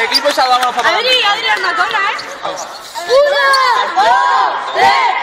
equipo y saludamos a los papás. Adri, una cola, ¿eh? ¡1, 2, 3!